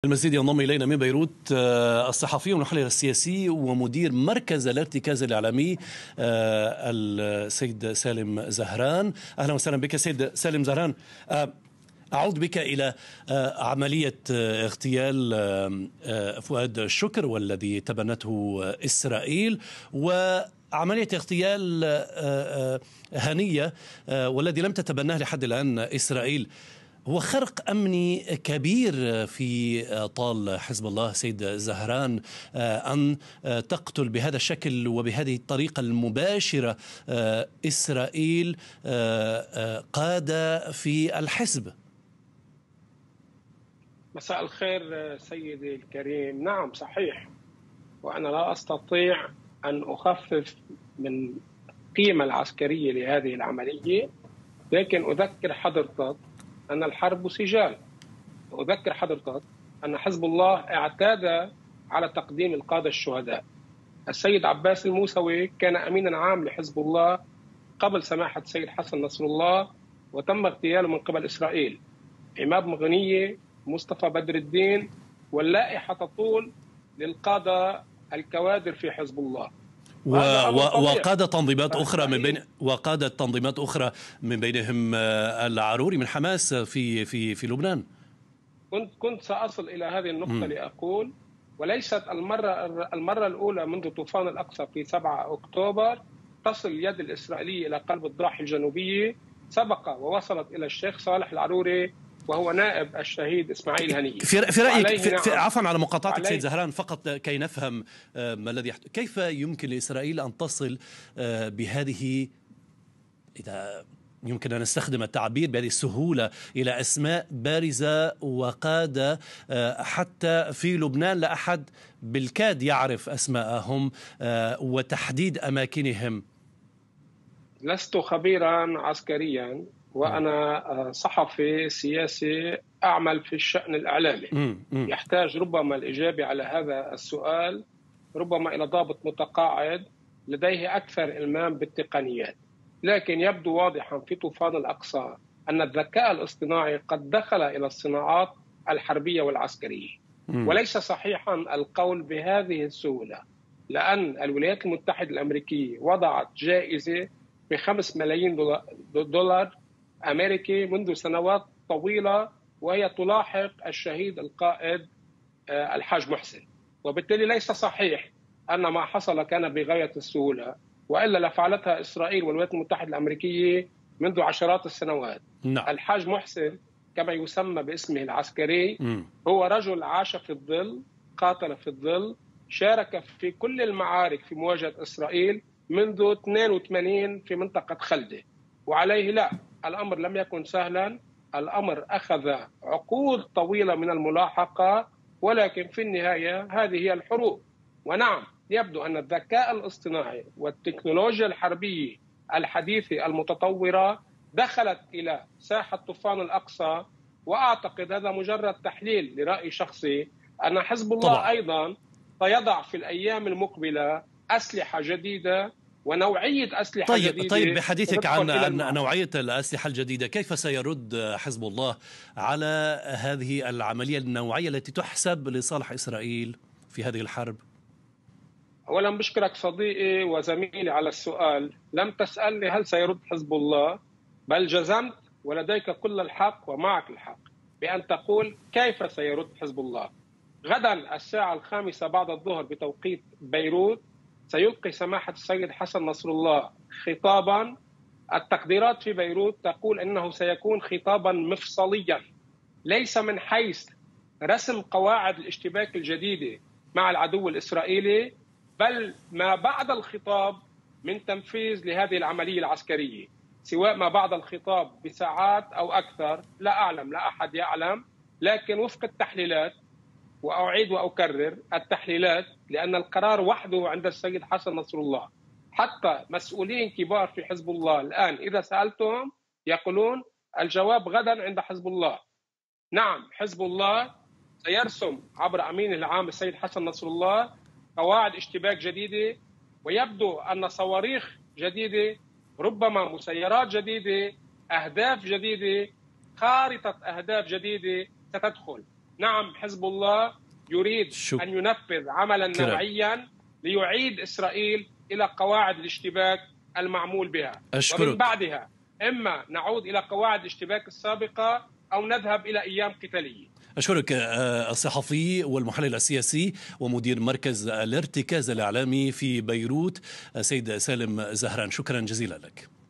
المزيد ينضم إلينا من بيروت الصحفي والمحلل السياسي ومدير مركز الارتكاز الإعلامي السيد سالم زهران. أهلا وسهلا بك سيد سالم زهران. أعود بك إلى عملية اغتيال فؤاد شكر والذي تبنته إسرائيل، وعملية اغتيال هنية والذي لم تتبناه لحد الآن إسرائيل. هو خرق أمني كبير في طال حزب الله سيد زهران أن تقتل بهذا الشكل وبهذه الطريقة المباشرة إسرائيل قادة في الحزب. مساء الخير سيدي الكريم. نعم صحيح، وأنا لا أستطيع أن أخفف من القيمة العسكرية لهذه العملية، لكن أذكر حضرتك أن الحرب سجال، وأذكر حضرتك أن حزب الله اعتاد على تقديم القادة الشهداء. السيد عباس الموسوي كان أمينا عام لحزب الله قبل سماحة السيد حسن نصر الله، وتم اغتياله من قبل إسرائيل. عماد مغنية، مصطفى بدر الدين، واللائحة تطول للقادة الكوادر في حزب الله. وقادة تنظيمات أخرى من بينهم العروري من حماس في لبنان. كنت سأصل إلى هذه النقطة لأقول، وليست المرة الأولى منذ طوفان الأقصى في 7 أكتوبر تصل اليد الإسرائيلية إلى قلب الضاحية الجنوبية. سبق ووصلت إلى الشيخ صالح العروري وهو نائب الشهيد إسماعيل هنية. في رأيك عفوا على مقاطعتك سيد زهران، فقط كي نفهم ما الذي يحدث، كيف يمكن لإسرائيل أن تصل بهذه، إذا يمكن أن نستخدم التعبير بهذه السهولة، إلى أسماء بارزة وقادة حتى في لبنان لا أحد بالكاد يعرف أسماءهم وتحديد أماكنهم؟ لست خبيرا عسكريا، وأنا صحفي سياسي أعمل في الشأن الإعلامي. يحتاج ربما الإجابة على هذا السؤال ربما إلى ضابط متقاعد لديه أكثر إلمام بالتقنيات، لكن يبدو واضحا في طوفان الأقصى أن الذكاء الاصطناعي قد دخل إلى الصناعات الحربية والعسكرية. وليس صحيحا القول بهذه السهولة، لأن الولايات المتحدة الأمريكية وضعت جائزة ب5 ملايين دولار أمريكي منذ سنوات طويلة، وهي تلاحق الشهيد القائد الحاج محسن. وبالتالي ليس صحيح أن ما حصل كان بغاية السهولة، وإلا لفعلتها إسرائيل والولايات المتحدة الأمريكية منذ عشرات السنوات. الحاج محسن كما يسمى باسمه العسكري هو رجل عاش في الظل، قاتل في الظل، شارك في كل المعارك في مواجهة إسرائيل منذ 82 في منطقة خلدة. وعليه لا، الأمر لم يكن سهلا، الأمر أخذ عقود طويلة من الملاحقة، ولكن في النهاية هذه هي الحروب. ونعم، يبدو أن الذكاء الاصطناعي والتكنولوجيا الحربية الحديثة المتطورة دخلت إلى ساحة طوفان الأقصى، وأعتقد هذا مجرد تحليل لرأي شخصي أن حزب الله طبعا أيضا سيضع في الأيام المقبلة أسلحة جديدة ونوعية أسلحة جديدة. طيب بحديثك عن نوعية الأسلحة الجديدة، كيف سيرد حزب الله على هذه العملية النوعية التي تحسب لصالح إسرائيل في هذه الحرب؟ أولا بشكرك صديقي وزميلي على السؤال. لم تسألني هل سيرد حزب الله، بل جزمت ولديك كل الحق ومعك الحق بأن تقول كيف سيرد حزب الله. غدا الساعة 5 بعد الظهر بتوقيت بيروت سيلقي سماحة السيد حسن نصر الله خطابا. التقديرات في بيروت تقول أنه سيكون خطابا مفصليا، ليس من حيث رسم قواعد الاشتباك الجديدة مع العدو الإسرائيلي، بل ما بعد الخطاب من تنفيذ لهذه العملية العسكرية، سواء ما بعد الخطاب بساعات أو أكثر لا أعلم، لا أحد يعلم. لكن وفق التحليلات، وأعيد وأكرر التحليلات، لأن القرار وحده عند السيد حسن نصر الله. حتى مسؤولين كبار في حزب الله الآن إذا سألتهم يقولون الجواب غدا عند حزب الله. نعم، حزب الله سيرسم عبر أمينه العام السيد حسن نصر الله قواعد اشتباك جديدة، ويبدو أن صواريخ جديدة، ربما مسيرات جديدة، أهداف جديدة، خارطة أهداف جديدة ستدخل. نعم، حزب الله يريد أن ينفذ عملا نوعيا ليعيد إسرائيل إلى قواعد الاشتباك المعمول بها، ومن بعدها إما نعود إلى قواعد الاشتباك السابقة أو نذهب إلى أيام قتالية. أشكرك الصحفي والمحلل السياسي ومدير مركز الارتكاز الإعلامي في بيروت سيد سالم زهران، شكرا جزيلا لك.